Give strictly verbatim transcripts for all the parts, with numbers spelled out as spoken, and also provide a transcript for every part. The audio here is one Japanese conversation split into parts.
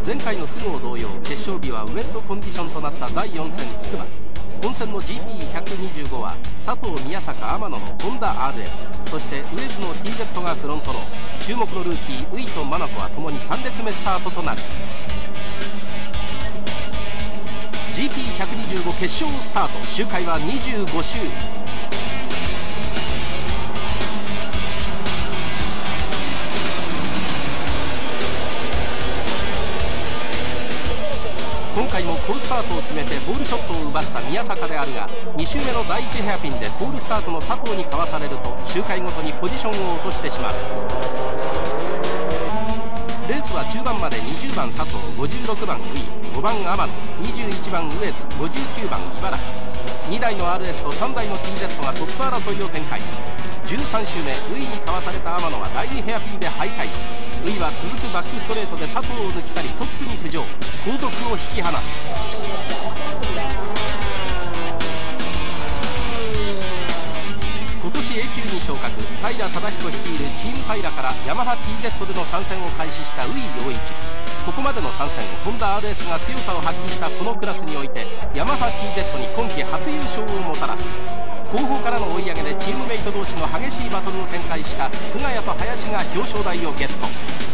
前回の菅生同様、決勝日はウェットコンディションとなっただいよん戦つくば。本戦の ジーピーひゃくにじゅうご は佐藤、宮坂、天野のホンダ アールエス、 そしてウェズの ティーゼット がフロントロー。注目のルーキーウイとマナトはともにさん列目スタートとなる。 ジーピーひゃくにじゅうご 決勝スタート。周回はにじゅうご周。今回も好スタートを決めてホールショットを奪った宮坂であるが、に周目のだいいちヘアピンでホールスタートの佐藤にかわされると周回ごとにポジションを落としてしまう。レースは中盤までにじゅうばん佐藤、ごじゅうろくばんウイ、ごばん天野、にじゅういちばんウェズ、ごじゅうきゅうばん茨城、にだいの アールエス とさんだいの ティーゼット がトップ争いを展開。じゅうさん周目ウイにかわされた天野はだいにヘアピンでハイサイド。ウイは続くバックストレートで佐藤を抜き去りトップに浮上、後続を引き離す。今年 エー 級に昇格、平忠彦率いるチーム平からヤマハ ティーゼット での参戦を開始したウイ陽一。ここまでの参戦、ホンダ アールエス が強さを発揮したこのクラスにおいてヤマハ ティーゼット に今季初優勝をもたらす。後方からの追い上げでチームメイト同士の激しいバトルを展開した菅谷と林が表彰台をゲット。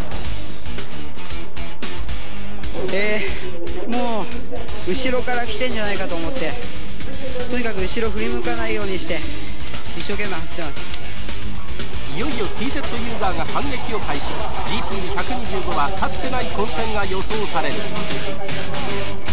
えー、もう後ろから来てんじゃないかと思って、とにかく後ろ振り向かないようにして一生懸命走ってます。 いよいよ ティーゼット ユーザーが反撃を開始。 ジーピーひゃくにじゅうご はかつてない混戦が予想される。